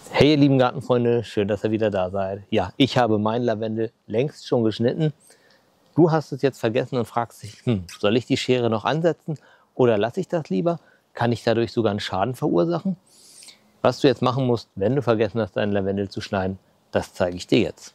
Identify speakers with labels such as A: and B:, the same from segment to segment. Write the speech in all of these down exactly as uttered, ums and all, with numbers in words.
A: Hey ihr lieben Gartenfreunde, schön, dass ihr wieder da seid. Ja, ich habe meinen Lavendel längst schon geschnitten. Du hast es jetzt vergessen und fragst dich, hm, soll ich die Schere noch ansetzen oder lasse ich das lieber? Kann ich dadurch sogar einen Schaden verursachen? Was du jetzt machen musst, wenn du vergessen hast, deinen Lavendel zu schneiden, das zeige ich dir jetzt.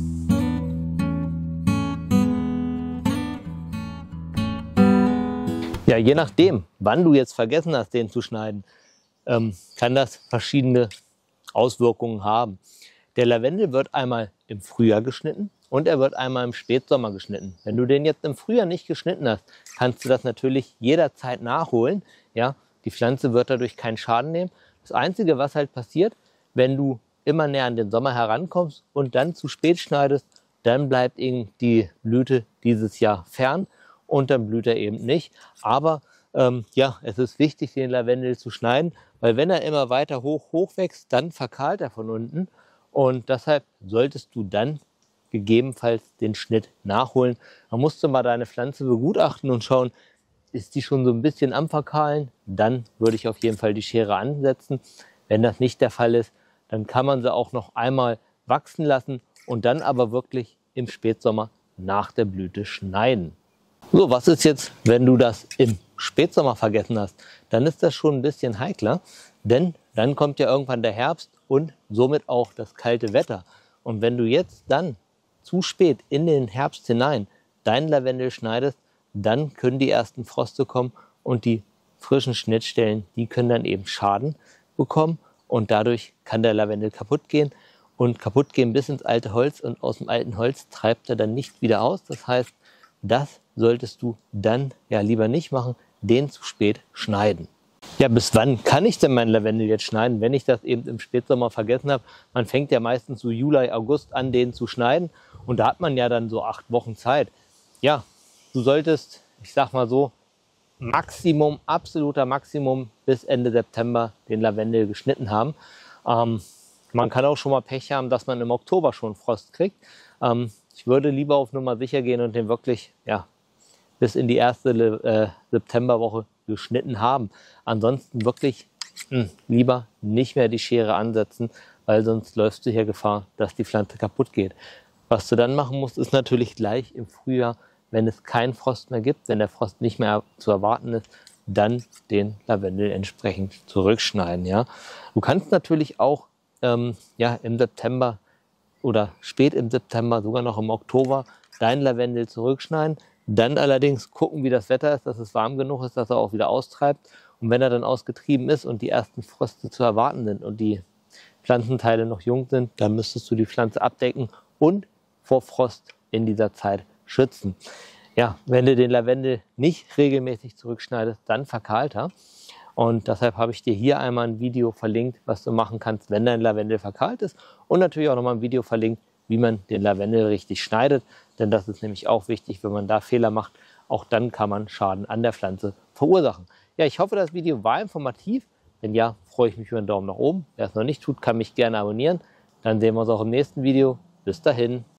A: Ja, je nachdem, wann du jetzt vergessen hast, den zu schneiden, ähm, kann das verschiedene Auswirkungen haben. Der Lavendel wird einmal im Frühjahr geschnitten und er wird einmal im Spätsommer geschnitten. Wenn du den jetzt im Frühjahr nicht geschnitten hast, kannst du das natürlich jederzeit nachholen. Ja, die Pflanze wird dadurch keinen Schaden nehmen. Das Einzige, was halt passiert, wenn du immer näher an den Sommer herankommst und dann zu spät schneidest, dann bleibt eben die Blüte dieses Jahr fern und dann blüht er eben nicht. Aber ähm, ja, es ist wichtig, den Lavendel zu schneiden, weil wenn er immer weiter hoch, hoch wächst, dann verkahlt er von unten. Und deshalb solltest du dann gegebenenfalls den Schnitt nachholen. Da musst du mal deine Pflanze begutachten und schauen, ist die schon so ein bisschen am Verkahlen? Dann würde ich auf jeden Fall die Schere ansetzen. Wenn das nicht der Fall ist, dann kann man sie auch noch einmal wachsen lassen und dann aber wirklich im Spätsommer nach der Blüte schneiden. So, was ist jetzt, wenn du das im Spätsommer vergessen hast? Dann ist das schon ein bisschen heikler, denn dann kommt ja irgendwann der Herbst und somit auch das kalte Wetter. Und wenn du jetzt dann zu spät in den Herbst hinein deinen Lavendel schneidest, dann können die ersten Froste kommen und die frischen Schnittstellen, die können dann eben Schaden bekommen und dadurch kann der Lavendel kaputt gehen und kaputt gehen bis ins alte Holz und aus dem alten Holz treibt er dann nicht wieder aus. Das heißt, das solltest du dann ja lieber nicht machen, den zu spät schneiden. Ja, bis wann kann ich denn meinen Lavendel jetzt schneiden, wenn ich das eben im Spätsommer vergessen habe? Man fängt ja meistens so Juli, August an, den zu schneiden und da hat man ja dann so acht Wochen Zeit. Ja, du solltest, ich sag mal so, Maximum, absoluter Maximum bis Ende September den Lavendel geschnitten haben. Ähm, man kann auch schon mal Pech haben, dass man im Oktober schon Frost kriegt. Ähm, ich würde lieber auf Nummer sicher gehen und den wirklich ja, bis in die erste äh, Septemberwoche geschnitten haben. Ansonsten wirklich mh, lieber nicht mehr die Schere ansetzen, weil sonst läufst du hier Gefahr, dass die Pflanze kaputt geht. Was du dann machen musst, ist natürlich gleich im Frühjahr, wenn es keinen Frost mehr gibt, wenn der Frost nicht mehr zu erwarten ist, dann den Lavendel entsprechend zurückschneiden. Ja? Du kannst natürlich auch ähm, ja, im September oder spät im September, sogar noch im Oktober, deinen Lavendel zurückschneiden. Dann allerdings gucken, wie das Wetter ist, dass es warm genug ist, dass er auch wieder austreibt. Und wenn er dann ausgetrieben ist und die ersten Fröste zu erwarten sind und die Pflanzenteile noch jung sind, dann müsstest du die Pflanze abdecken und vor Frost in dieser Zeit schützen. Ja, wenn du den Lavendel nicht regelmäßig zurückschneidest, dann verkahlt er. Und deshalb habe ich dir hier einmal ein Video verlinkt, was du machen kannst, wenn dein Lavendel verkahlt ist. Und natürlich auch nochmal ein Video verlinkt, wie man den Lavendel richtig schneidet. Denn das ist nämlich auch wichtig, wenn man da Fehler macht, auch dann kann man Schaden an der Pflanze verursachen. Ja, ich hoffe, das Video war informativ. Wenn ja, freue ich mich über einen Daumen nach oben. Wer es noch nicht tut, kann mich gerne abonnieren. Dann sehen wir uns auch im nächsten Video. Bis dahin.